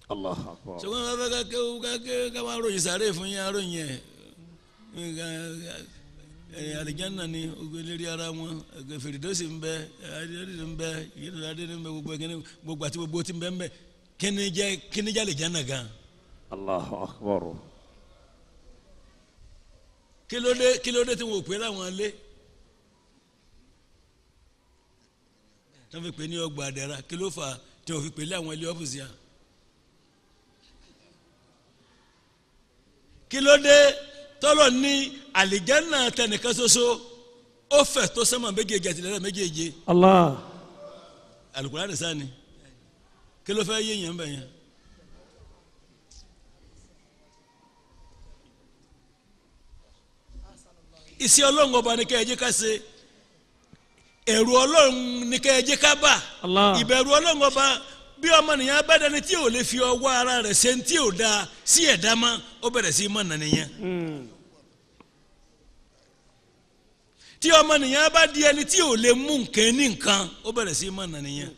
Allahu akbar. ṣùgbọ́n wọn fẹ́ ká máa ròyìn sáré fún yín aróyìn ẹ̀ àlìjáná ni ogbélérí ara wọn fèrèdọ́sì ń bẹ adédọ́sì ń bẹ ìyẹ́dọ̀dọ́ ń bẹ gbogbo àti gbogbo tí ń bẹ ń bẹ kíni jẹ́ àlìjáná gan. Allahu akbar. kí ló dé tí wọn ò pè láwọn ilé tí wọn fi pè ní ọgbà àdàrà kí ló fà tí wọn fi pè láwọn ilé ọ́fíìsì yà. kí ló dé tọ́lọ̀ ní àlìjáná tẹnìkan ṣoṣo ó fẹ̀ tó sánmà méjèèjì àti ilẹ̀ méjèèjì. Allah. Al-Qur'an sani kí ló fẹ́ yéèyàn bẹ̀ yẹn. iṣẹ́ Ọlọ́run ọba ni kẹ́ ẹ jẹ́ ká ṣe ẹ̀rù Ọlọ́run ni kẹ́ ẹ jẹ́ ká bà. ìbẹ̀rù Ọlọ́run ọba bí ọmọnìyàn bá dání tí ò lè fi ọwọ́ ara rẹ̀ ṣe tí ò dáa sí ẹ̀dá mọ́ ó bẹ̀rẹ̀ sí mọ̀ nàníyàn. tí ọmọnìyàn bá di ẹni tí ò lè mú nǹkan ní nǹkan ó bẹ̀rẹ̀ sí mọ̀ nàníyàn.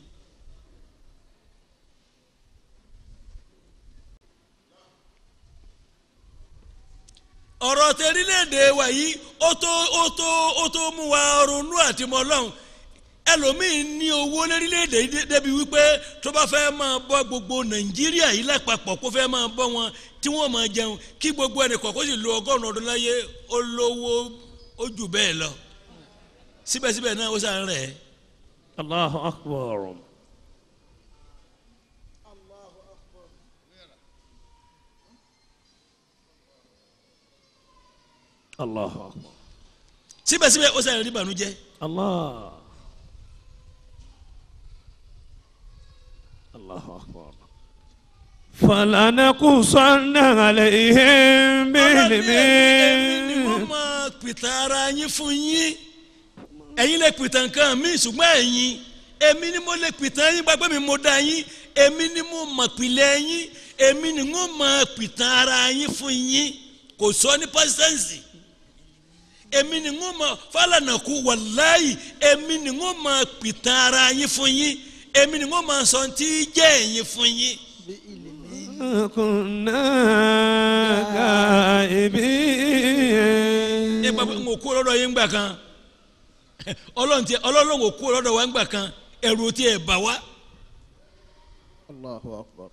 ọ̀rọ̀ tẹ̀rílẹ̀èdè wa yìí ó tó mú wa ronú àti mọ̀ Ọlọ́run ẹlòmíín ní owó lórílẹ̀‐èdè débi wípé tó bá fẹ́ máa bọ́ gbogbo Nàìjíríà yìí lápapọ̀ kó fẹ́ máa bọ́ wọn tí wọ́n máa jẹun kí gbogbo ẹnì kọ̀ọ̀kan sì lo 100 ọdún láyé ó lówó ó jù bẹ́ẹ̀ lọ síbẹ̀síbẹ̀ náà ó sàn rẹ̀. Allahu akbar. Allahu akbar. síbẹ̀síbẹ̀ ó sàn rí ìbànújẹ́. Allah. Allahu akbar. فلنقصن عليهم بعلم. èmi ni wọ́n máa pìtàn ara yín fún yín ẹ̀yin lè pìtàn nǹkan mi ṣùgbọ́n ẹ̀yin èmi ni mo lè pìtàn yín gbàgbé mi mo dá yín èmi ni mo mọ̀ pìlẹ̀ yín èmi ni wọ́n máa pìtàn ara yín fún yín kò sọ ní pásítẹ́ǹsì èmi ni wọ́n máa fàlànàkú wàláyì èmi ni wọ́n máa pìtàn ara yín fún yín èmi ni wọ́n máa sọ tí jẹ́ ẹ̀yin fún yín. كنا غائبين. ẹ gbàgbé ń kó lọ́dọ̀ yín gbà kan ọlọ́run ò kó lọ́dọ̀ wa gbà kan ẹ̀rù tí ẹ̀ bà wá. Allahu akbar.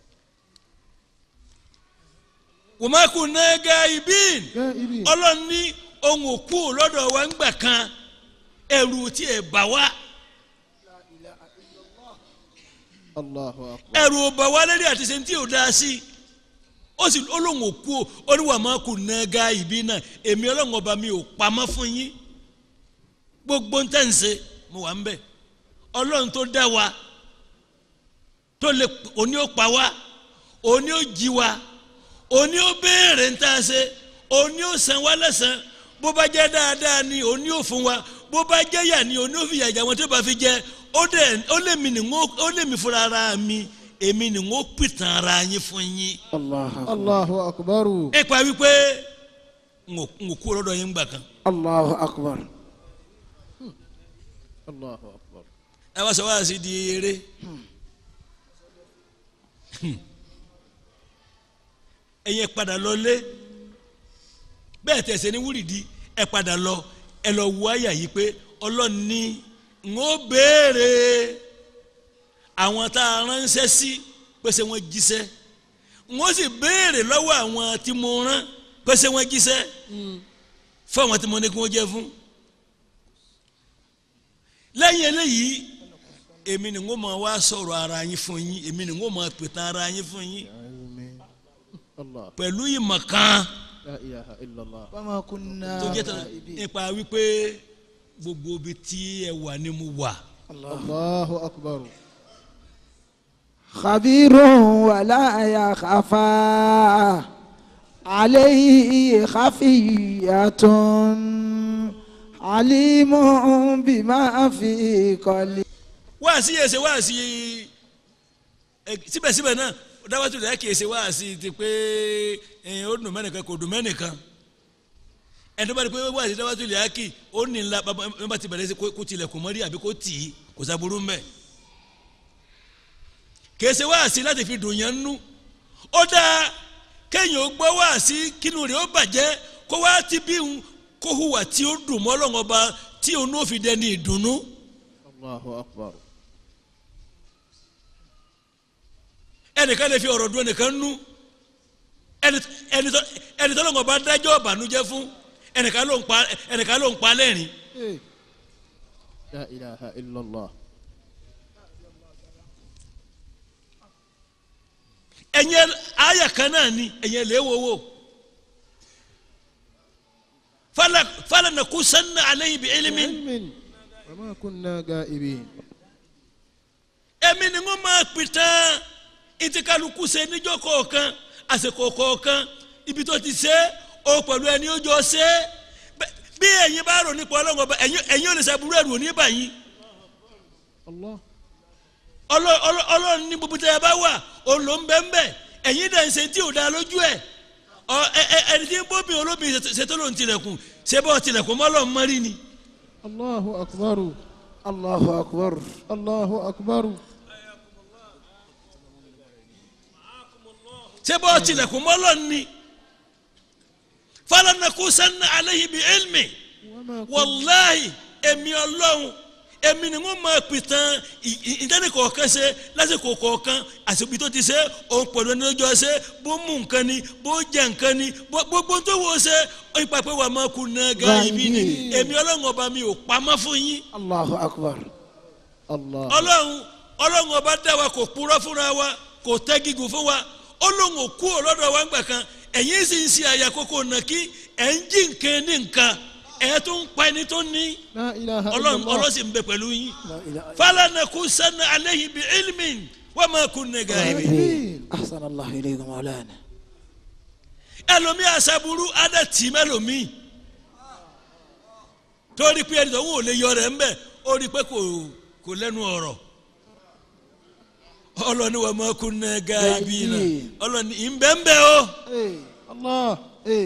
wa ma kunna ghaibin ọlọ́run ní òun ò kó lọ́dọ̀ wa gbà kan ẹ̀rù tí ẹ̀ bà wá. Allahu akbar. ẹ̀rù ò bà wá lórí àti sẹ́ńtì ò dáa sí ó sì olóhùn ò kú ó ní wa ma kunna ghaibin náà èmi ọlọ́run ọba mi ò pamọ́ fún yín gbogbo ń tẹ̀ ń ṣe mo wà ń bẹ̀ ọlọ́run tó dá wa tó lè òní ó pa wá òní ó jí wa òní ó béèrè ń tà ṣe òní ó san wá lẹ́san bó bá jẹ́ dáadáa ni òní ó fún wa bó bá jẹ́ yà ni òní ó fi yàjà wọn tó bá fi jẹ́ ó lè mi fúnra ara mi èmi ni ń pìtàn ara yín fún yín. Allahu akbar. ẹ pa wípé ń kú lọ́dọ̀ yín gbà kan. Allahu akbar. Allahu akbar. ẹ wá sọ wá sí di eré ẹ̀yin padà lọ lé bẹ́ẹ̀ tẹ̀sẹ̀ ní wúrìdì ẹ padà lọ ẹ lọ wọ àyà yìí pé Ọlọ́run ní ń ó béèrè àwọn tá a ránṣẹ́ sí pé ṣé wọ́n jíṣẹ́ ń ó sì béèrè lọ́wọ́ àwọn tí mo rán pé ṣé wọ́n jíṣẹ́ fún àwọn tí mo ní kí wọ́n jẹ́ fún lẹ́yìn eléyìí èmi ni ń ó máa wá sọ̀rọ̀ ara yín fún yín èmi ni ń ó máa pètàn ara yín fún yín pẹ̀lú ìmọ̀ kan tó jẹ́ tán nípa wípé gbogbo ibi tí ẹ wà ni mo wà. Allahu akbar. khabirun wala yakhfa alayhi khafiyatun alimun bima fi qalbi. wáàsí yẹn ṣe wáàsí síbẹ̀síbẹ̀ náà dáwọ́tò rẹ̀ kìí ṣe wáàsí ti pé ó dùn mẹ́nìkan kò dùn mẹ́nìkan ẹni tó bá di pé wáàsí dáwọ́tò rẹ̀ kì ó ní ńlá bá ti bẹ̀rẹ̀ kó tilẹ̀kùn mọ́rí àbí kó tì í kò sábúrú mbẹ́ kìí ṣe wáàsí láti fi dùn yẹn nú ó dáa kéèyàn gbọ́ wá sí kínú rẹ̀ ó bàjẹ́ kó wá ti bí òun kó hùwà tí ó dùn mọ́ Ọlọ́run Ọba tí òun ó fi dẹni ìdùnnú. Allahu akbar. ẹnìkan lè fi ọ̀rọ̀ dùn ẹnìkan nú ẹni tó Ọlọ́run Ọba dájọ́ ìbànújẹ́ fún ẹnìkan ló ń pa lẹ́rìn. La ilaha illallah. ẹ̀yẹ àyà kan náà ni ẹ̀yẹ lè wowó. فلنقصن عليه بعلم وما كنا غائبين. èmi ni wọ́n máa pìtàn ìtìkálukú ṣe níjọ́ kọ̀ọ̀kan àsìkò kọ̀ọ̀kan ibi tó ti ṣe ó pẹ̀lú ẹni ó jọ ṣe bí ẹ̀yin bá rò nípa Ọlọ́run Ọba ẹ̀yin ò lè ṣàbúrò ẹ̀rù ní báyìí. Ọlọ́run ní gbogbo tẹ́ ẹ bá wà òun ló ń bẹ́ ń bẹ́ ẹ̀yin dẹ̀ ń ṣe tí ò dáa lójú ẹ̀ ẹni tí ń bóbi olóbi ṣètò ló ń tilẹ̀kùn ṣé bọ́ tilẹ̀kùn mọ́ lọ́n mọ́rí ni. Allahu akbar. Allahu akbar. Allahu akbar. ṣé bọ́ tilẹ̀kùn mọ́ lọ́n ni. falanakusanna alayhi bi ilmi wàláhi èmi Ọlọ́run èmi ni wọ́n máa pìtàn ìdẹ́ni kọ̀ọ̀kan ṣe lásìkò kọ̀ọ̀kan àsìkò tó ti ṣe òun pẹ̀lú ẹni lọ́jọ́ ṣe bó mú nǹkan ni bó jẹ nǹkan ni gbogbo tó wò ṣe ipa pé wà máa kú náà gáìbí ni èmi Ọlọ́run Ọba mi ò pamọ́ fún yín. Allahu akbar. Ọlọ́run Ọba dá wa kò purọ́ fúnra wa kò tẹ́ gígùn fún wa Ọlọ́run ò kú ọlọ́dọ̀ wa ńgbà kan ẹ̀yin sì ń ṣe àyà kókó nàkí ẹ̀ ń jí nǹkan ní nǹkan ẹ̀ tó ń pa ẹni tó ní. Ọlọ́run sì ń bẹ pẹ̀lú yín. falanakusanna alayhi bi ilmin wa ma kunna ghaibin. Ahsanallahu ilaykum Maulana. ẹlòmí àṣàbùrú adá tì mẹ́lòmí torí pé ẹni tó wò lè yọ rẹ̀ ń bẹ̀ ó rí pé kò lẹ́nu ọ̀rọ̀. Ọlọ́run wa ma kunna ghaibin Ọlọ́run ìbẹ́ńbẹ́ o. Allah.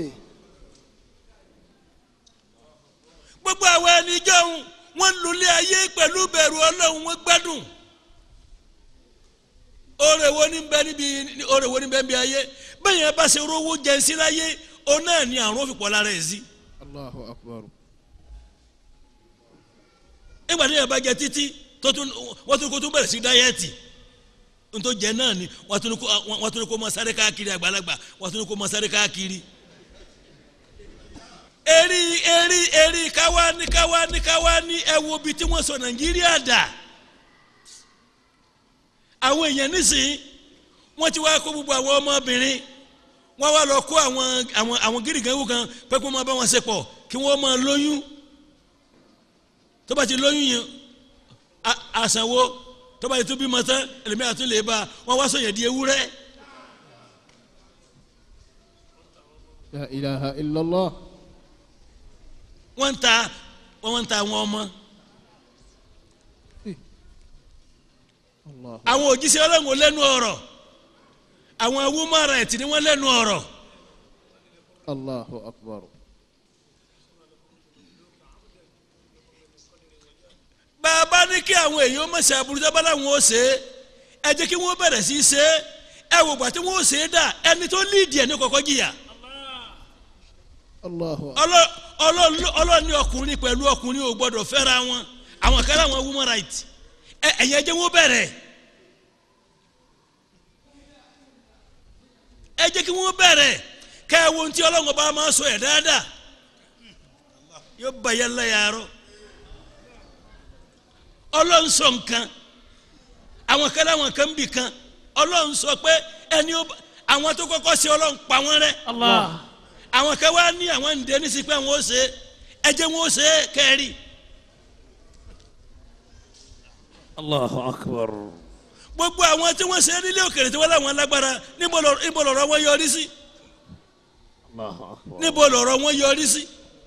gbogbo àwọn ẹni jọ̀hún wọ́n ń lulẹ̀ ayé pẹ̀lú bẹ̀rù Ọlọ́run wọ́n gbádùn. oore wo ni bẹ níbi ayé bẹ́ẹ̀ yẹn bá ṣe rówó jẹ sí láyé ó náà ní àrùn òfìpọ̀ lára ẹ̀ sí. Allahu akbar. nígbà tí yẹn bá jẹ títí wọ́n tún kó tún bẹ̀rẹ̀ sí dáyẹ́ẹ̀tì ntọ́ jẹ náà ni wọ́n tún kó mọ sáré káàkiri àgbàlagbà wọ́n tún kó mọ sáré káàkiri. eri káwá ní ẹ wo bí tí wọ́n sọ Nàìjíríà dà. àwọn èèyàn nísìnyí wọ́n ti wá kó gbogbo àwọn ọmọbìnrin wọ́n wá lọ kó àwọn gírígànwó kan pé kó máa bá wọn ṣe pọ̀ kí wọ́n máa lóyún tó bá ti lóyún yẹn àsanwó tó bá ti tún bímọ tán ẹlòmíràn tún lè bá wọn wá sọyàn di ewúrẹ́. La ilaha illallah. wọ́n ń ta àwọn ọmọ. àwọn òjíṣẹ́ Ọlọ́run lẹ́nu ọ̀rọ̀ àwọn woman right ni wọ́n lẹ́nu ọ̀rọ̀. Allahu akbar. bàbá ní kí àwọn èèyàn má ṣe aburú tábà láwọn ó ṣe é ẹ jẹ́ kí wọ́n bẹ̀rẹ̀ sí í ṣe é ẹ wò gbà tí wọ́n ó ṣe é dà ẹni tó líìdì ẹ̀ ní kọ́kọ́ jìyà. Ọlọ́run ní ọkùnrin pẹ̀lú ọkùnrin ò gbọ́dọ̀ fẹ́ra wọn àwọn kan láwọn woman right ẹ̀yẹ jẹ́ wọ́n bẹ̀rẹ̀ ẹ jẹ́ kí wọ́n bẹ̀rẹ̀ kẹ́ ẹ wo ohun tí Ọlọ́run bá máa sọ ẹ̀ dáadáa yóò bá yẹn lẹ́yàrá. Ọlọ́run sọ nǹkan àwọn kan láwọn kan bì kan Ọlọ́run sọ pé ẹni àwọn tó kọ́kọ́ ṣe Ọlọ́run pa wọ́n rẹ́. àwọn kan wá ní àwọn ǹdẹ́ ní sí pé àwọn ó ṣe ẹ jẹ́ wọn ó ṣe kẹ́rì. Allahu akbar. gbogbo àwọn tí wọ́n ṣe nílé òkèrè tí wọ́n láwọn lágbára níbo lọ̀rọ̀ wọn yọrí sí. Allahu akbar. níbo lọ̀rọ̀ wọn yọrí sí.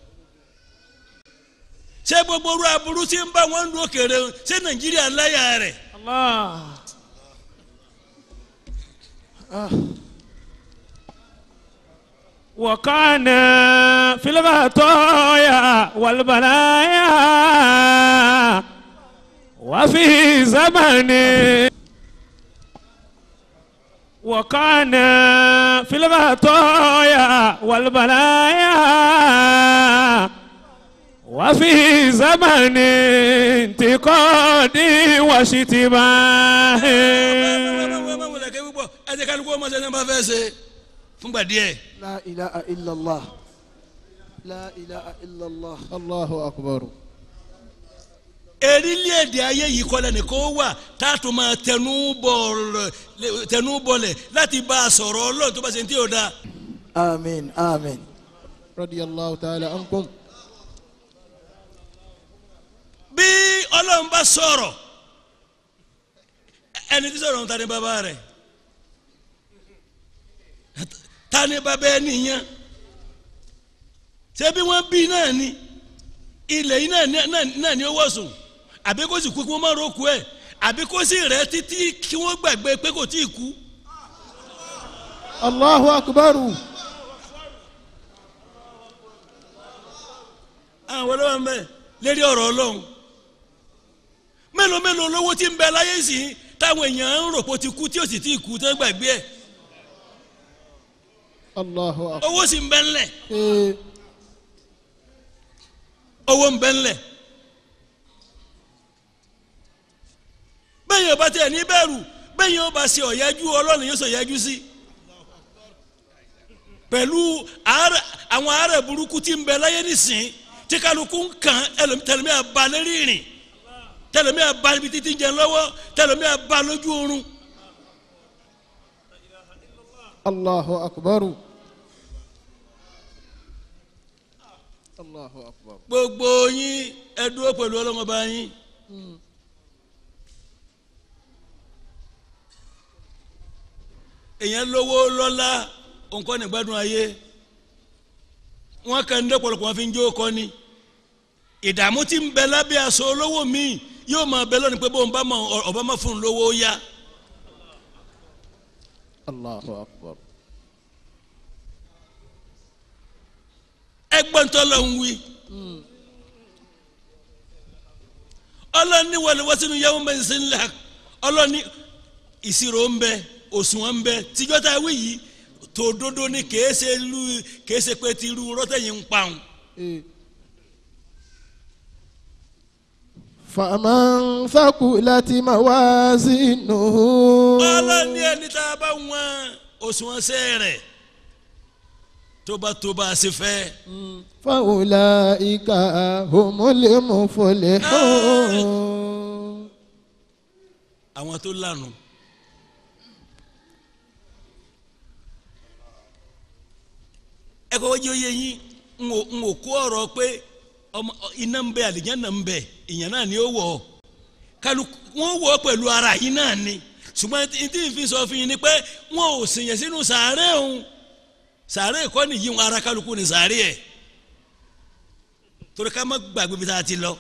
ṣé gbogbo orú aburú tí ń bá wọn lu òkèrè ṣé Nàìjíríà láyà rẹ̀. وكان في البطايا والبلايا وفي زمن وكان في الغطايا والبلايا وفي زمن انتقاد واشتباه. ẹ jẹ́ kálukú ọmọ sẹ́ni bá fẹ́ ṣe fúngbà díẹ̀. لا إله إلا الله لا إله إلا الله. الله أكبر. erílẹ̀-èdè ayé yìí kọ́lẹ̀ nìkan wà tá a tún máa tẹnu bọ̀lẹ̀ láti bá a sọ̀rọ̀ Ọlọ́run tó bá ṣe ń tí ò da. آمين آمين. رضي الله تعالى عنكم. bí Ọlọ́run bá sọ̀rọ̀ ẹni tí sọ̀rọ̀ ń ta ni bàbá rẹ̀ ta ni bàbá ẹni yẹn ṣé bí wọ́n bí náà ni ilẹ̀ yìí náà ni ó wọ̀ sùn àbí kó sì kú kí wọ́n má roku ẹ̀ àbí kó sì rẹ̀ títí kí wọ́n gbàgbé pé kò tí ì kú. الله أكبر. àwọn ọlọ́wọ́ ń bẹ lérí ọ̀rọ̀ Ọlọ́run mélòó lówó tí ń bẹ láyé sí táwọn èèyàn ń rò pé ó ti kú tí ó sì tí ì kú tó gbàgbé ẹ̀. الله أكبر. owó sì ń bẹ ńlẹ̀ إيه. owó ń bẹ ńlẹ̀ bẹ́ẹ̀ yóò bá tẹ̀ ní bẹ̀rù bẹ́ẹ̀ yóò bá ṣe ọ̀yájú Ọlọ́run yóò ṣe ọ̀yájú sí pẹ̀lú àwọn àárẹ̀ burúkú tí ń bẹ láyé nísìn tí kálukú ń kàn tẹlẹmí àbá lérí ìrìn tẹlẹmí àbá níbi títí ń jẹ lọ́wọ́ tẹlẹmí àbá lójú oorun. الله أكبر. الله أكبر. gbogbo yín ẹ dúró pẹ̀lú Ọlọ́run Ọba yín. èèyàn lówó lọ́lá nǹkan ní gbádùn ayé wọn kàn ń dẹ́pọ̀lọpọ̀ wọn fi ń jó kọ́ ni ìdààmú tí ń bẹ lábẹ́ aṣọ olówó míì yóò máa bẹ lónìí pé bóun bá mọ ọba má fún un lówó yá. الله أكبر. ẹgbọ́n tó lọ ń wí ọlọ́ni wọlé wọ́sínú yẹ́wọ́n bẹ́ẹ̀ sí ńlá ọlọ́ni ìṣirò ń bẹ òṣùwọ̀n ń bẹ tíjọ́ tá a wí yìí tó dodo ni kèé ṣe pé ti ru rọ́tẹ̀yìn ń pa òun. إيه. فمن ثقلت موازينه ọlọ́ni ẹni tá a bá wọn òṣùwọ̀n ṣẹ́ rẹ̀ tó bá a ṣe fẹ́. فأولئك هم المفلحون. àwọn tó lànà ẹ kọ́ wọ́n yé yín n ò kó ọ̀rọ̀ pé iná ń bẹ àlìjánnà ń bẹ ìyẹn náà ni ó wọ̀ ọ́ kálukú wọ́n wọ̀ ọ́ pẹ̀lú ara yín náà ni ṣùgbọ́n tí n fi sọ fún yín ni pé wọ́n ò sèyàn sínú sàárẹ̀ òun sàárẹ̀ kọ́ nìyí wọn ara kálukú ni sàárẹ̀ ẹ̀ torí ká má gbàgbé bí tá a ti lọ.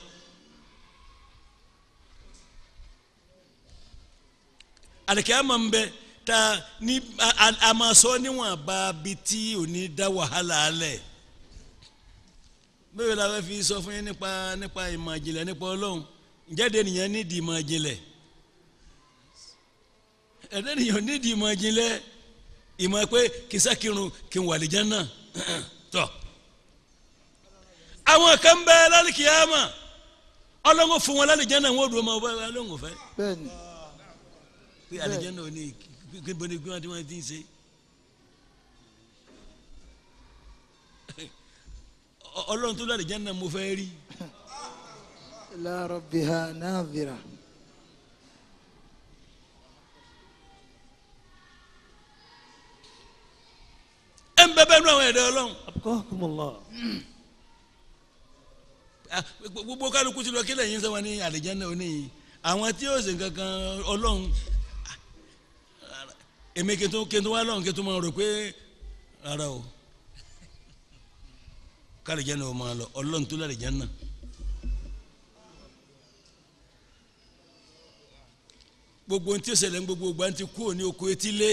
àlìkíyámà ń bẹ ta ní a máa sọ níwọ̀n bá bi tí ò ní dá wàhálà alẹ̀ bẹ́ẹ̀ la fẹ́ fi sọ fún yín nípa ìmọ̀ ìjìnlẹ̀ nípa Ọlọ́run ǹjẹ́ nìyẹn nídìí ìmọ̀ ìjìnlẹ̀ ẹ̀dẹ́ nìyẹn nídìí ìmọ̀ ìjìnlẹ̀ ìmọ̀ pé kì í sákìrun kì í wà àlìjánnà tọ́ àwọn kan bẹ lálìkíyámà Ọlọ́run fún wọn lálìjánnà wọn ò dùn ọmọ Ọlọ́run fẹ́ bẹ́ẹ̀ni pé àlìjánnà ò ní gbẹ́ni gbẹ́ni tí wọ́n ti ń ṣe. Ọlọ́run tó lálìjánnà mo fẹ́ rí. ila rabbiha nadhira. ẹ ń bẹ bẹ́ẹ̀ nú àwọn ẹ̀dá Ọlọ́run. Abqakumullah. gbogbo kálukú ti lọ kí lẹ́yìn sọ wọn ní àlìjánnà oníyìí àwọn tí yóò ṣe nǹkankan Ọlọ́run èmi kí n tó wá lọ́run kí n tó máa rò pé rárá o kálíjánnà ò máa lọ Ọlọ́run tó lálìjánnà. gbogbo ohun tí ó ṣẹlẹ̀ ń gbogbo ìgbà ti kú òní oko etílé.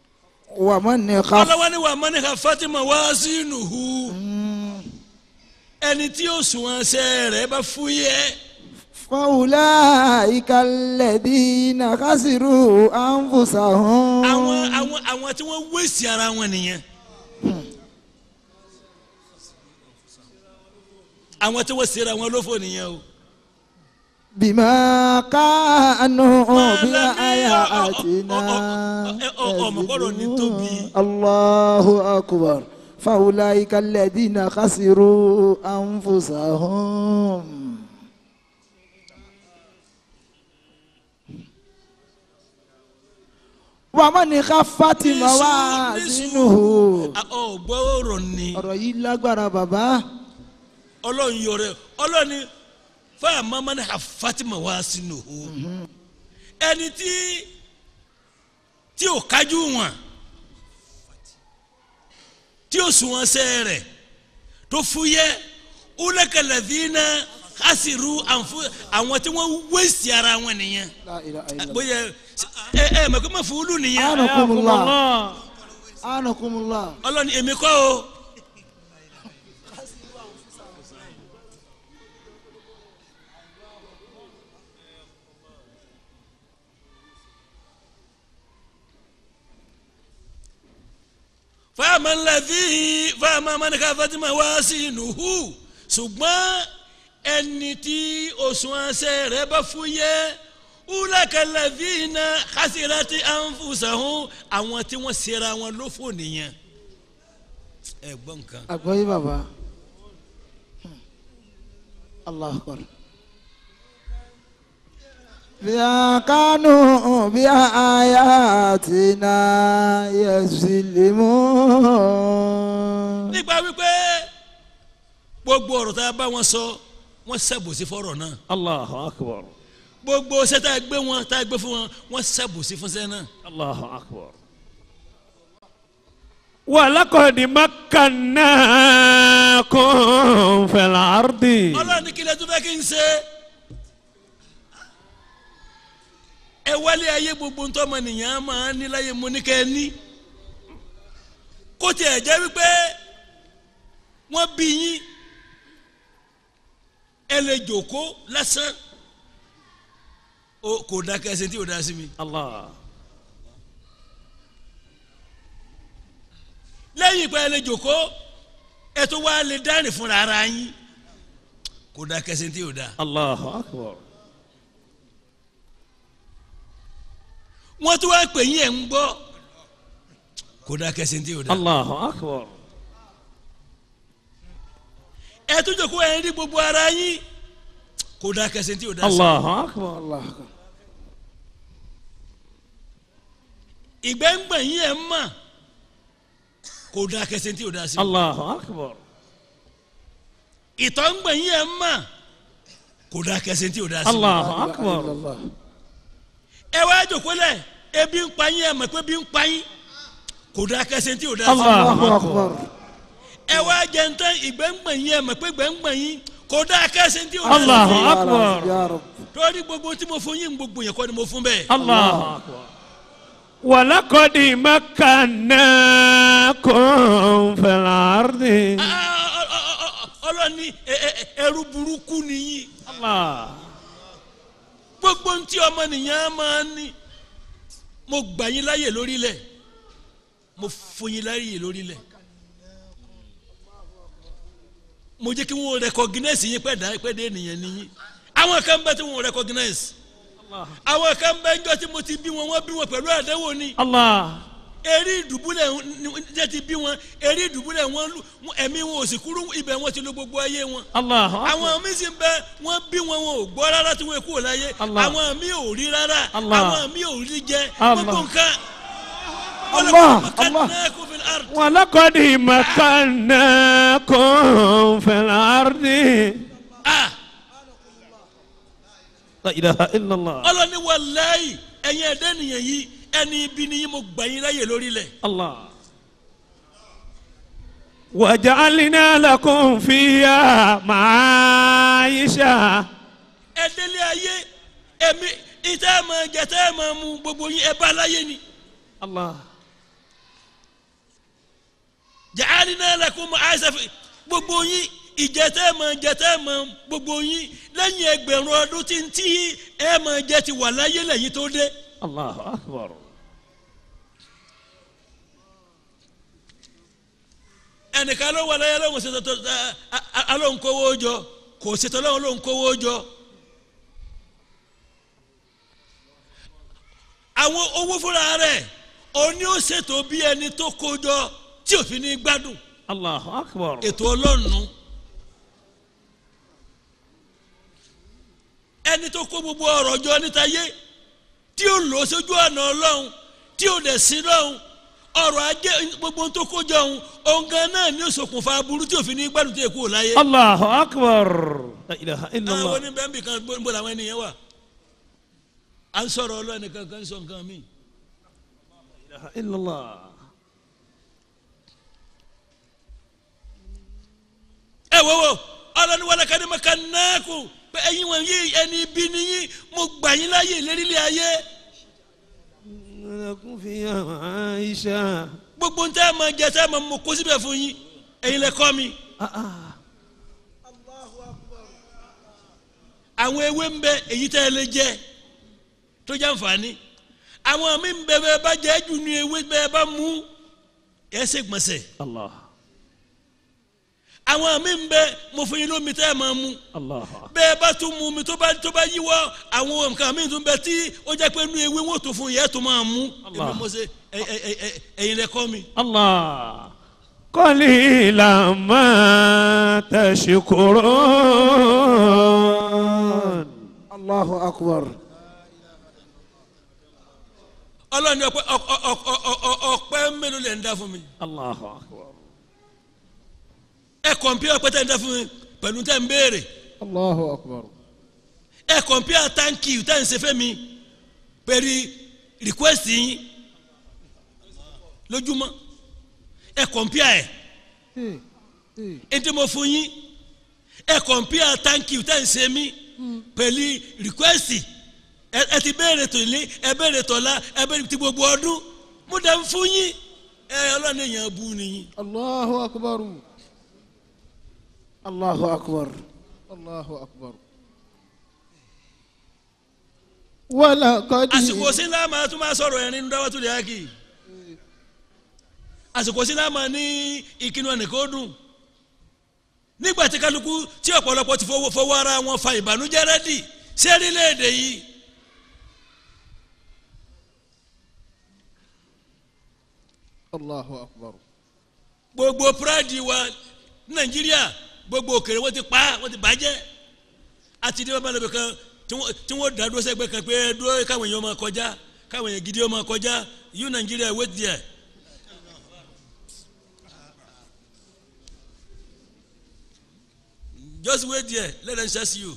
wa man khaf. ọlọ́wọ́ ni wà á mọ́ ní ká Fatima wá sínú hu ẹni tí ó sùn ọ̀sẹ̀ rẹ̀ bá fúyẹ́. فأولئك الذين خسروا أنفسهم. àwọn tí wọ́n wéṣì ara wọn nìyẹn. àwọn tí wọ́n ṣera wọn lófò nìyẹn o. بما كانوا بآياتنا الله أكبر. فأولئك الذين خسروا أنفسهم. ومن خفت موازينه. ọ̀gbọ́rọ̀ ni. ọ̀rọ̀ yìí lágbára bàbá. ọlọ́run yọrẹ ọlọ́run ni fáàmà máa ní Fatima wá sínú o. ẹni tí ò kájú wọn tí ò sùn wọn sẹ́ rẹ̀ tó fúyẹ́ ulẹ̀kẹ̀lẹ̀dínà kásìrú àwọn tí wọ́n wéṣì ara wọn nìyẹn. bóyá mẹ̀kọ́ mọ̀ fún olú nìyẹn. anakumullah anakumullah. ọlọ́ni èmi kọ́ o. fáàmà mánìkà Fatima wá sí nùhù ṣùgbọ́n ẹni tí òṣùwọ̀nsẹ̀ rẹ̀ bá fúyẹ́ ulẹ̀kẹ̀lẹ̀dínà khasirati anfusahum àwọn tí wọ́n ṣera wọn lófò nìyẹn. ẹ gbọ́ nǹkan. àgbọ̀yé bàbá. Allahu Akbar. بما كانوا بآياتنا يظلمون. nígbà wípé gbogbo ọ̀rọ̀ tá a bá wọn sọ wọ́n ṣàbòsí fọ́rọ̀ náà. Allahu akbar. gbogbo ṣẹ́ tá a gbé wọn tá a gbé fún wọn wọ́n ṣàbòsí fún ṣẹ́ náà. Allahu akbar. walaqad makkannakum fil ardi. ọlọ́run ní kílẹ̀ tó fẹ́ kí n ṣe. ẹ wálé ayé gbogbo ntọ́ ọmọ nìyẹn máa ní láyé mo ní kẹ́ ẹ ní. kó tiẹ̀ jẹ́ wípé wọ́n bí yín ẹ lè jòkó lásán kò dá kẹsẹ̀ tí ò dá sí mi. Allah. lẹ́yìn ìpẹ́ ẹ lè jòkó ẹ tó wá lè dárìn fúnra ara yín kò dá kẹsẹ̀ tí ò dá. Allahu akbar. wọ́n tún wá pè yín ẹ̀ ń gbọ́ kò dá kẹsẹ̀ tí ò dá. Allahu akbar. ẹ tún jòkó ẹ̀ ń rí gbogbo ara yín kò dá kẹsẹ̀ tí ò dá. Allahu akbar. ìgbẹ́ ń gbọ̀n yín ẹ̀ ń mà kò dá kẹsẹ̀ tí ò dá sí. Allahu akbar. ìtọ̀ ń gbọ̀n yín ẹ̀ ń mà kò dá kẹsẹ̀ tí ò dá sí. Allahu akbar. ẹ wá jòkó lẹ̀ ebi ń pa yín ẹ̀ mọ̀ pé ebi ń pa yín kò dá kẹsẹ̀ tí ò dá sí. Allahu akbar. ẹ wá jẹ ntán ìgbẹ́ ń gbọ̀n yín ẹ̀ mọ̀ pé ìgbẹ́ ń gbọ̀n yín kò dá kẹsẹ̀ tí ò dá sí. Allahu akbar. torí gbogbo tí mo fún yín gbogbo yẹn kọ́ ni mo fún bẹ́ẹ̀. Allahu akbar. walaqad makkannakum fil ardi. ọlọ́ni ẹrú burúkú nìyí. Allah. gbogbo ntí ọmọnìyàn máa ń ní mo gbà yín láyè lórílẹ̀ mo fún yín láyè lórílẹ̀ mo jẹ́ kí wọ́n recognize yín pẹ́ẹ́dé ènìyàn nìyí. àwọn kan bẹ́ẹ̀ tí wọ́n recognize àwọn kan bẹ́ẹ̀ njọ́ tí mo ti bí wọn wọ́n bí wọn pẹ̀lú àdéhùn ni. Allah. eré ìdùbúlẹ̀ jẹ́ ti bí wọn eré ìdùbúlẹ̀ wọn ẹ̀mí wọn ò sì kúrú ibẹ̀ wọn ti lo gbogbo ayé wọn. Allah. àwọn míì sì ń bẹ wọn bí wọn ò gbọ́ rárá tí wọ́n kú láyé. àwọn míì ò rí rárá. àwọn míì ò rí jẹ. gbogbo nǹkan. Allah. Allah. walaqad makkannakum fil ardi. la ilaha illallah. ọlọ́ni wàláyì ẹ̀yin ẹ̀dẹ́ nìyẹn yìí ẹni ibi ni yín mo gbà yín láyè lórílẹ̀. Allah. waja'alna lakum fiha ma'isha. ẹ̀dẹ́lẹ̀ ayé ẹ̀mí ìtẹ́ ẹ̀ máa jẹ tẹ́ ẹ̀ máa mu gbogbo yín ẹ̀ bá láyé ni. Allah. ja'alna lakum ma'isha gbogbo yín ìjẹtẹ́ mọ̀ gbogbo yín lẹ́yìn ẹgbẹ̀rún ọdún tí ẹ mọ̀ jẹ ti wà láyé lẹ́yìn tó dé. Allahu akbar. ẹnìkan ló wà láyé lóhùn ṣètò tó alóhùn kówó jọ kò ṣètò lóhùn kówó jọ. àwọn owó fúnra rẹ̀ òní ó ṣètò bí ẹni tó kó jọ tí ò fi ní gbádùn. Allahu akbar. ètò ọlọ́run ẹni tó kó gbogbo ọ̀rọ̀ jọ níta yé tí ó lò sójú ọ̀nà ọlọ́run tí ó dẹ̀ sí lọ́hùn ọ̀rọ̀ ajé gbogbo tó kó jọ òun gan náà ní òṣòkùnfà aburú tí ò fi ní gbádùn tí èkó ò láyé. Allahu akbar. La ilaha illallah. àwọn oníbẹ̀ẹ́bì kan gbọ́dọ̀ làwọn ènìyàn wà à ń sọ̀rọ̀ ọlọ́run nìkan kan sọ nǹkan mi. La ilaha illallah. ẹ wo ọlọ́ni wàlá kàdé maka náàkù pé ẹ̀yin wọn yé ẹni bí nìyí mo gbà yín láyè lérílẹ̀ ayé. Lakum fiha Aisha. gbogbo ń tẹ́ ẹ máa jẹ tẹ́ ẹ máa mọ kó síbẹ̀ fún yín ẹ̀yin lẹ kọ́ mi. àwọn ewé ń bẹ èyí tẹ́ ẹ lè jẹ tó jẹ́ àǹfààní àwọn mi ń bẹ bẹ́ẹ̀ bá jẹ́ jù ní ewé bẹ́ẹ̀ bá mú ẹ̀ ṣe gbọ̀nsẹ̀. Allah. àwọn mi ń bẹ mo fún yín lómi tẹ́ ẹ máa mú. Allah. bẹ́ẹ̀ bá tún mú mi tó bá yíwọ́ àwọn nǹkan mi tún bẹ tí ó jẹ́ pé inú ewé wọ́n tó fún yẹ́ tó máa mú. Allah. èmi mo ṣe ẹ̀yin lẹ kọ́ mi. Allah. Qalilan ma tashkurun. Allahu akbar. ọlọ́ni ọpẹ́ mélòó lè ń dá fún mi. Allahu akbar. ẹ kọ̀mpí ọpẹ́ tẹ̀ ń dá fún mi pẹ̀lú tẹ̀ ń béèrè. Allahu akbar. ẹ kọ̀mpí thank you tẹ̀ ń ṣe fẹ́ mi pẹ̀lú request yín lójúmọ́ ẹ kọ̀mpí ẹ̀ ẹ̀ tí mo fún yín ẹ kọ̀mpí thank you tẹ̀ ń ṣe mí pẹ̀lú request ẹ ti béèrè tòlé ẹ béèrè tọ̀la ẹ béèrè ti gbogbo ọdún mo dẹ̀ ń fún yín ẹ ọlọ́ni èèyàn bú nìyí. Allahu akbar. Allahu akbar. Allahu akbar. Wala qad. àsìkò sí ńlá máa tún máa sọ̀rọ̀ ẹ̀rín nínú dáwọ́ tó lè hákì àsìkò sí ńlá máa ní ìkíni ẹnìkan ó dùn nígbà tí kálukú tí ọ̀pọ̀lọpọ̀ ti fọwọ́ ara wọn fa ìbànújẹ́ rẹ́dì sí orílẹ̀-èdè yìí. Allahu akbar. gbogbo pride wa ní Nàìjíríà gbogbo òkèrè wọ́n ti pa wọ́n ti bàjẹ́ àti ìdíwọ́ bá lọ́bẹ̀ kan tí wọ́n dá dúró sẹ́gbẹ́ kan pé dúró káwọn èèyàn máa kọjá káwọn èèyàn gidi máa kọjá you Nigeria wait there. Just wait there let them chase you.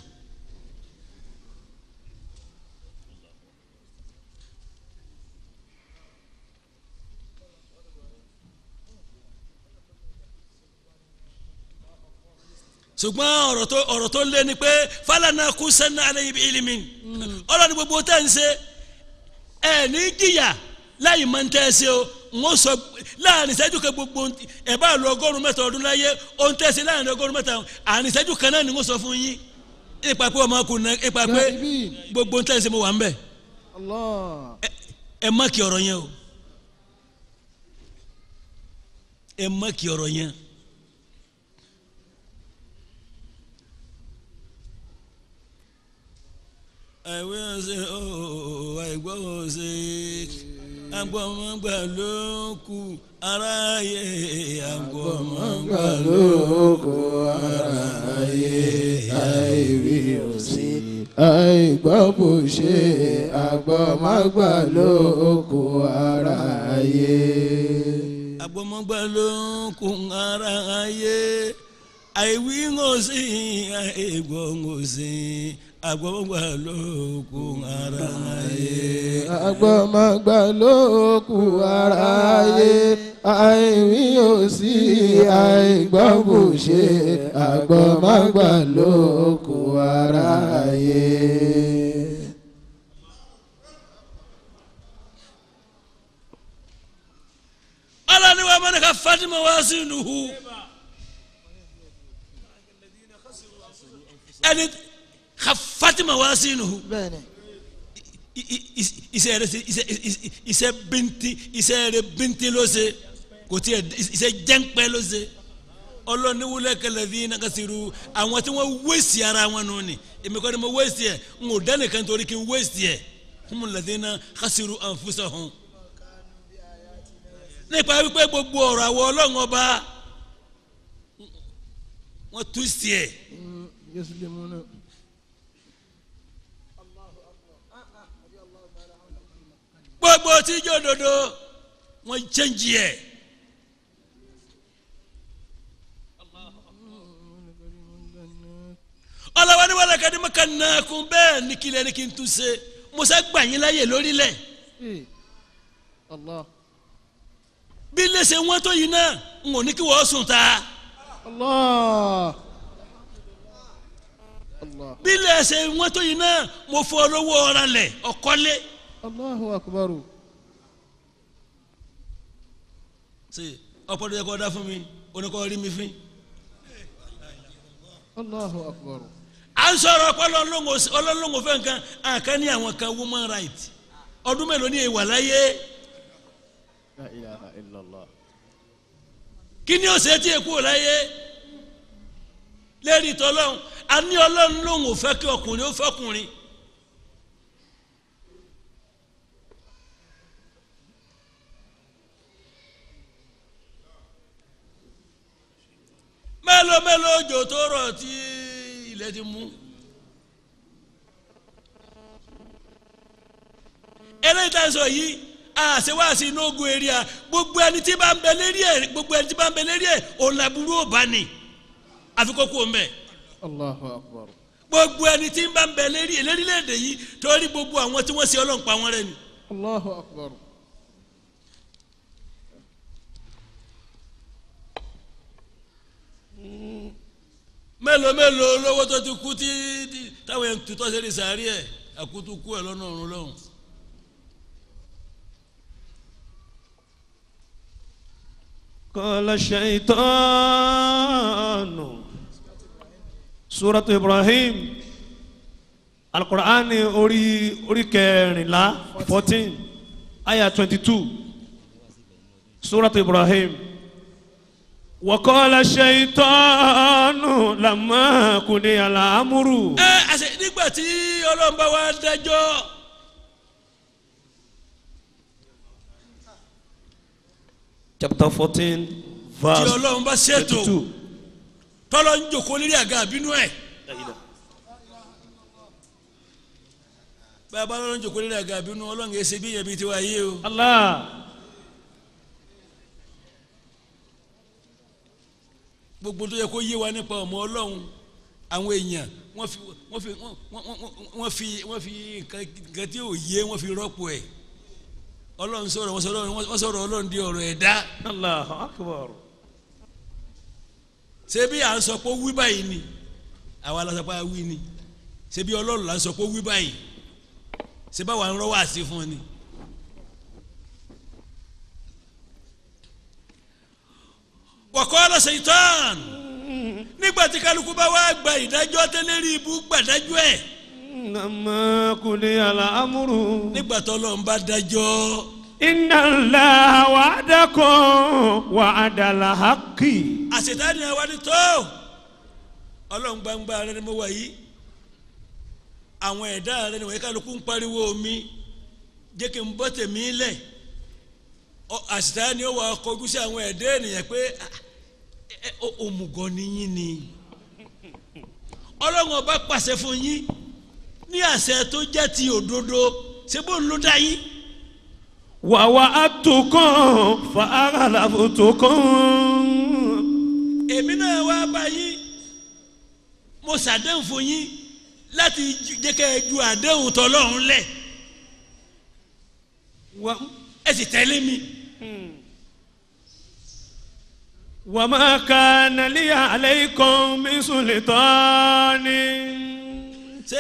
ṣùgbọ́n ọ̀rọ̀ tó lé ni pé fálànà kú sẹ́nà alẹ́ ibi ìlímì ọlọ́ni gbogbo tẹ́ ń ṣe ẹ̀ ní jìyà láì máa ń tẹ́ ẹ ṣe o n ó sọ láàrin ìṣẹ́jú kan gbogbo ẹ̀ bá lọ 100 ọdún láyé ohun tẹ́ ẹ ṣe láàrin 100 àrin ìṣẹ́jú kan náà ni n ó sọ fún yín ipa pé ọmọkùnrin ipa pé gbogbo tẹ́ ẹ ṣe mo wà ń bẹ̀ ẹ má kí ọ̀rọ̀ yẹn o ẹ má kí ọ̀rọ̀ yẹn. àìwé ọ̀sẹ̀ àìgbọ́ ọ̀sẹ̀ agbọ̀mọ̀gbà ló kù aráyé agbọ̀mọ̀gbà ló kù aráyé àìwé ọ̀sẹ̀ àìgbọ́ bó ṣe agbọ̀mọ̀gbà ló kù aráyé. agbọ̀mọ̀gbà ló kù aráyé àìwí ọ̀sẹ̀ àìgbọ́ ọ̀sẹ̀ agbọ̀mọ̀gbà ló kù aráyé. agbọ̀mọ̀gbà ló kù aráyé àìwí òsì àìgbọ́bùṣe agbọ̀mọ̀gbà ló kù aráyé. alani wa mana ka Fatima wa sinuhu ẹni Fatima wá sínú bẹ́ẹ̀ni iṣẹ́ rẹ̀ bíntín ló ṣe kò tiẹ̀ iṣẹ́ jẹ́ńpẹ́ ló ṣe ọlọ́ni wúlẹ̀ kẹlẹ̀ fi iná kasiru àwọn tí wọ́n wéṣì ara wọn nù ni èmi kọ́ ni mo wéṣì ẹ̀ n ò dání kan torí kí n wéṣì ẹ̀ humu ladhina khasiru anfusahum nípa wípé gbogbo ọ̀rọ̀ àwọn ọlọ́run ọba wọ́n tú sí ẹ̀. gbogbo tí ijó dodo wọ́n chẹ́ǹjì ẹ̀. ọlọ́wọ́ ni wàlá kadi makannakum bẹ́ẹ̀ ní kílẹ̀ ní kí n tún ṣe musa gbà yín láyè lórílẹ̀. bí léṣe wọ́n tó yìí náà n ò ní kí wọ́n sùn ta. bí léṣe wọ́n tó yìí náà mo fọ olówó ọ̀ràn lẹ̀ ọ̀kọ́lé. Allahu akbar. ṣe ọ̀pọ̀lọpọ̀ yẹ kó dá fún mi oníkọ́ rí mi fín. Allahu akbar. à ń sọ̀rọ̀ ọlọ́lọ́ngò fẹ́ nǹkan àká ní àwọn kan woman right ọdún mélòó ní ìwà láyé. La ilaha illallah. kí ni ọ̀sẹ̀ tí èkó láyé lérí tọ́lọ́hún a ní ọlọ́run lòun ò fẹ́ kí ọkùnrin ó fọkùnrin. mélòó òjò tó rọ̀ tí ilẹ̀ ti mú. eléyìí tá a sọ yìí àṣewáṣe inú ogun èrìà gbogbo ẹni tí bá ń bẹ lérí ẹ̀ òun làbúrú ò bá ní àfikókò mẹ́. Allahu akbar. gbogbo ẹni tí bá ń bẹ lérílẹ̀‐èdè yìí torí gbogbo àwọn tí wọ́n ṣe Ọlọ́run pa wọ́n rẹ́ ni. Allahu akbar. mélòó lówó tó ti kú tí táwọn yẹn tutọ́ sẹ́ni sàárì ẹ̀ àkútú kú ẹ̀ lọ́nà ọ̀run lọ́hùn. قال الشيطان سورة إبراهيم القرآن أوري كرنلا 14 آية 22 سورة إبراهيم وقال الشيطان لما قضي الأمر àṣẹ nígbà tí Ọlọ́run bá wá dájọ́ chapter 14 tí verse Ọlọ́run bá ṣètò 22 tọ́lọ́ ń jòkó lérí àga àbínú ẹ̀ bá a bá lọ́run ń jòkó lérí àga àbínú Ọlọ́run kìí ṣe bí yẹn bí tiwa yé o. Allah gbogbo tó yẹ kó yé wa nípa ọmọ Ọlọ́run àwọn èèyàn wọ́n fi nǹkan tí ò yé wọ́n fi rọ́pò ẹ̀. Ọlọ́run sọ̀rọ̀ wọ́n sọ̀rọ̀ Ọlọ́run di ọ̀rọ̀ ẹ̀dá. Allahu akbar. ṣé bí à ń sọ pé wí báyìí ni àwa la sọ pé wí ni ṣé bí Ọlọ́run la ń sọ pé wí báyìí ṣé báwa ń rọ́wọ́ àti fún ni. wa qala Ṣaitan nígbà tí kálukú bá wá gba ìdájọ́ tẹ́lẹ̀ rí ibú gbàdájọ́ ẹ̀. Lamma qudiya al-amru nígbà tó Ọlọ́run bá dájọ́. inna Allaha wa'adakum wa'dal haqqi. àṣetánì àwádìí tó Ọlọ́run gbangba rẹ ni mo wà yìí àwọn ẹ̀dá rẹ ni wọ́n yẹ kálukú ń pariwo mi jẹ́ kí n bọ́ tèmi lẹ̀ àṣetánì ó wà kọjú sí àwọn ẹ̀dá ènìyàn pé òmùgọ̀ nìyí ni Ọlọ́run ọba pàṣẹ fún yín ní àṣẹ tó jẹ́ ti òdodo ṣé bó ń lo dá yín. wa wa'adtukum fa aghlabtukum. èmi náà wá bá yín mo ṣàdéhùn fún yín láti jẹ́ kẹ́ ẹ ju àdéhùn tọ́lọ́run lẹ̀ ẹ sì tẹ̀lé mi. wa ma kana li alaykum min sultani. ṣé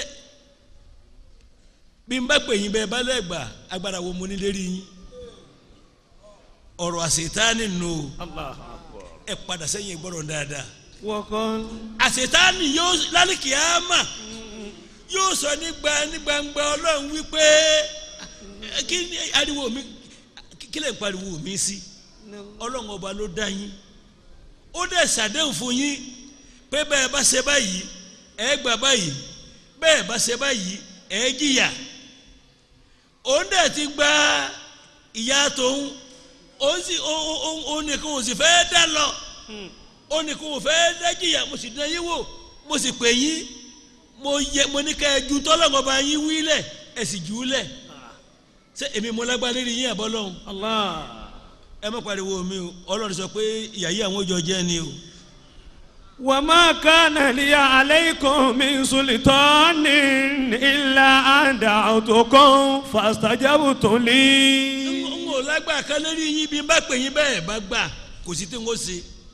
bí n bá pè yín bẹ́ẹ̀ bá lẹ́gbàá agbára wo mo ní lérí yín ọ̀rọ̀ àṣetánì nù ẹ padà sẹ́yìn gbọ́dọ̀ dáadáa وقال àṣetánì yóò lálìkìyàmà yóò sọ ní gbangba ọlọ́run wípé kí ni ariwo mi kí lè pariwo mi sí ọlọ́run ọba ló dá yín ó dẹ̀ ṣàdéhùn fún yín pé bẹ́ẹ̀ bá ṣe báyìí ẹ gbà báyìí bẹ́ẹ̀ bá ṣe báyìí ẹ jìyà òun dẹ̀ ti gba ìyà tóun òun nìkan ò sì fẹ́ dá lọ òun nìkan ò fẹ́ dá jìyà mo sì dán yín wò mo sì pè yín mo ní ká ẹ ju tọ́lọ́ngọ̀ bá yín wílẹ̀ ẹ sì jù ú lẹ̀ ṣé èmi mo lágbára lérí yín àbọ̀ lọ́hùn. Allah. ẹ má pariwo mi o ọlọ́run sọ pé ìyà yìí àwọn òjò jẹ́ ni o. وما كان لي عليكم من سلطان إلا أن دعوتكم فاستجبتم لي. n ò lágbára kan lórí yín bí n bá pè yín bẹ́ẹ̀ bá gbà kò sí tí n kò ṣe.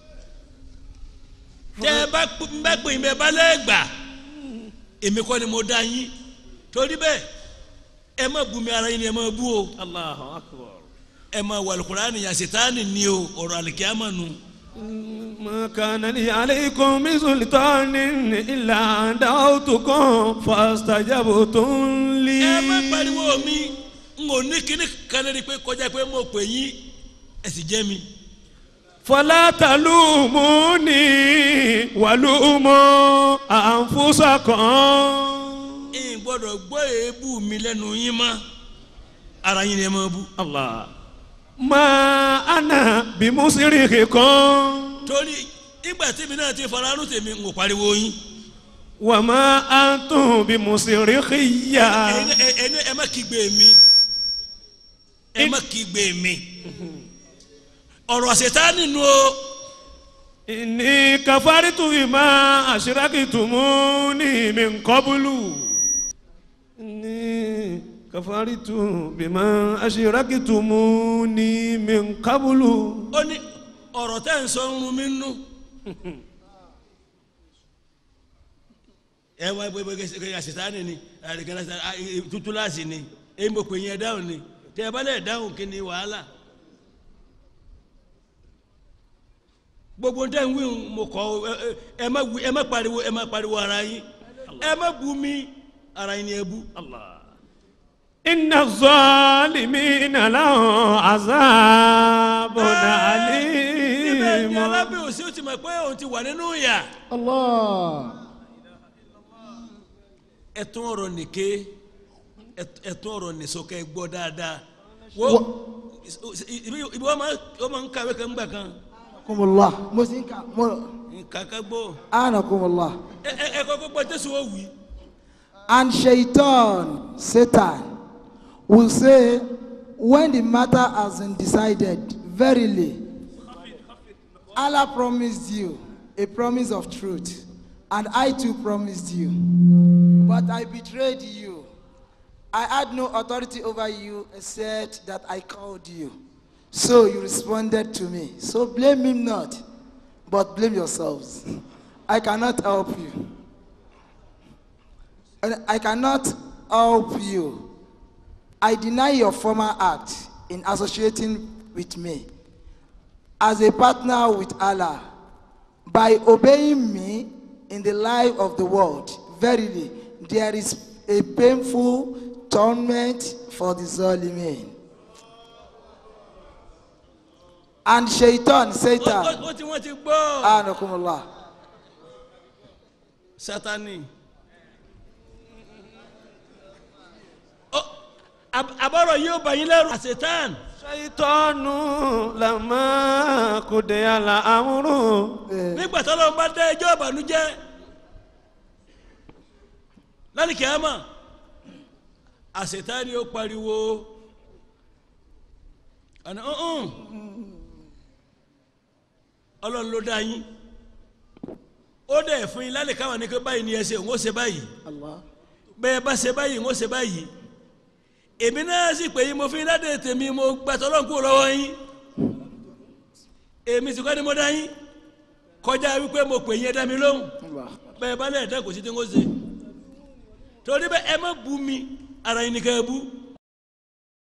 tẹ́ ẹ bá pè yín bẹ́ẹ̀ bá lẹ́gbà èmi kọ́ ni mo dá yín torí bẹ́ẹ̀ ẹ má bu mi ara yín ni ẹ má bú o. Allahu Akbar. ẹ má wà Al-Qur'ani ya Sàtánì ni o ọ̀rọ̀ àlìkíyàmá nu. ما كان لي عليكم من سلطان إلا أن دعوتكم فاستجبتم لي. ẹ má pariwo mi n ò ní kíní kan lórí pé kọjá pé mo pè yín ẹ sì jẹ́ mi. فلا تلوموني ولوموا أنفسكم. n gbọ́dọ̀ gbọ́ èébú mi lẹ́nu yín mọ́ ara yín ni ẹ máa bú. Allah. Ma ana bimusrikikum. torí ìgbà tí mi náà ti faranu tèmi ń pariwo yín. Wa ma antum bimusrikiyya. ẹ má kígbe mi ẹ má kígbe mi ọ̀rọ̀ Sàtánì nu o. Inni kafartu bima ashraktumuni min qablu. Inni kafartu bima ashraktumuni min qablu. ó ní ọ̀rọ̀ tẹ́ ń sọ ń run mí nú. ẹ wá gbẹgbẹ Sàtánì ni tutulasi ni èyí mo pè yẹn dáhùn ni tẹ ẹ bá lẹ dáhùn kí ni wàhálà. gbogbo ntẹ ń wí mo kọ ẹ má pariwo ara yín ẹ má bú mi ara yín ni ẹ bú. Inna zalimina lahum azabun alim. níbẹ̀ ni alábẹ́ òsì ó ti mọ̀ pé òun ti wà nínú ìyà. Allah. ẹ̀tún ọ̀rọ̀ nìké ẹ̀tún ọ̀rọ̀ nìsọ̀kẹ́ gbọ́ dáadáa. ibi wọ́n máa ń kàwé kan gbà kan. Kumullah. Musinka. kàkà gbọ́. Anakumullah. ẹ kọ́kọ́ gbọ́ tẹ̀sán ó wí. And Shaitan, Satan, will say, when the matter has been decided, verily, Allah promised you a promise of truth, and I too promised you. But I betrayed you. I had no authority over you except that I called you. So you responded to me. So blame him not, but blame yourselves. I cannot help you. I cannot help you. I deny your former act in associating with me as a partner with Allah by obeying me in the life of the world. Verily, there is a painful torment for the Zalimin. And Satan, ó ti wọ́n ti gbọ́. Anakumullah. Sátánì. àbọ̀rọ̀ yóò bá yín lẹ́rù. Satan. Shaitanu lama kudiya la amru. nígbà tó lọ́n bá dé ẹjọ́ ìbànújẹ́ lálẹ́ kíámà Sátánì ó pariwo ọ̀nà Ọlọ́run ló dá yín ó dẹ̀ fún yín lálẹ́ káwọn ní kó báyìí ní ẹsẹ̀ òun ó ṣe báyìí bẹ́ẹ̀ bá ṣe báyìí òun ó ṣe báyìí èmi náà sì pé yín mo fi ládé tèmi mo gbàtọ́ lọ́nkú lọ́wọ́ yín èmi sì kọ́ ni mo dá yín kọjá wípé mo pè yín ẹ dá mi lóhùn bẹ́ẹ̀ bá lẹ́ẹ̀dá kò sí tí ń kó ṣe torí bẹ́ẹ̀ ẹ má bú mi ara yín ni ká ẹ bú.